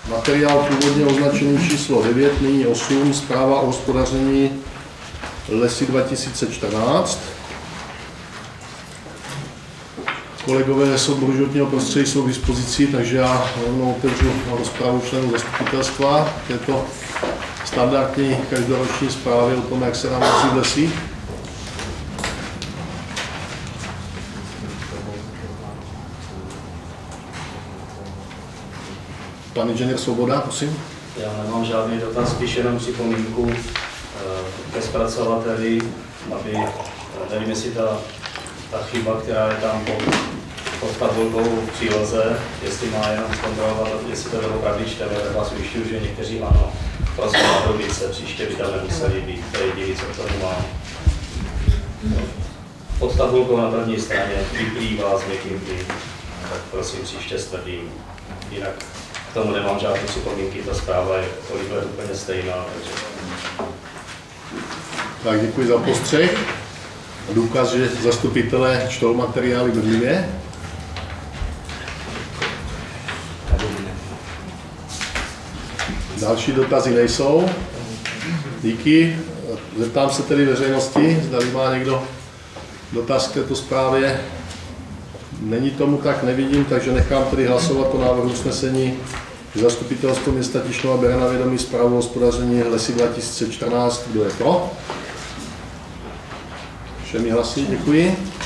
Materiál původně označený číslo 9, nyní 8, zpráva o hospodaření Lesy 2014. Kolegové z odboru životního prostředí jsou k dispozici, takže já rovnou otevřu rozpravu členů zastupitelstva této standardní každoroční zprávy o tom, jak se nám daří v lesích. Pan inženýr Svoboda, prosím. Já nemám žádný dotaz, spíš jenom připomínku ke zpracovateli, aby, nevím, jestli ta chyba, která je tam pod tabulkou v příloze, jestli má jenom zkontrolovat, jestli to doopravdy čteme, tak vás ujišťuju, že někteří ano, prosím na dobice, příště by tam nemuseli být, to je jediný, co k tomu mám. Pod tabulkou na první straně vyplývá s někým tím, tak prosím příště stvrdím, jinak k tomu nemám žádné připomínky, ta zpráva je kolik let úplně stejná. Takže... Tak děkuji za postřeh. Důkaz, že zastupitelé čtou materiály bedlivě. Další dotazy nejsou. Díky. Zeptám se tedy veřejnosti, zda má někdo dotaz k této zprávě. Není tomu tak, nevidím, takže nechám tedy hlasovat o návrhu usnesení. Zastupitelstvo města Tišnova bere na vědomí zprávu o hospodaření Lesy 2014. Kdo je pro? Všemi hlasy, děkuji.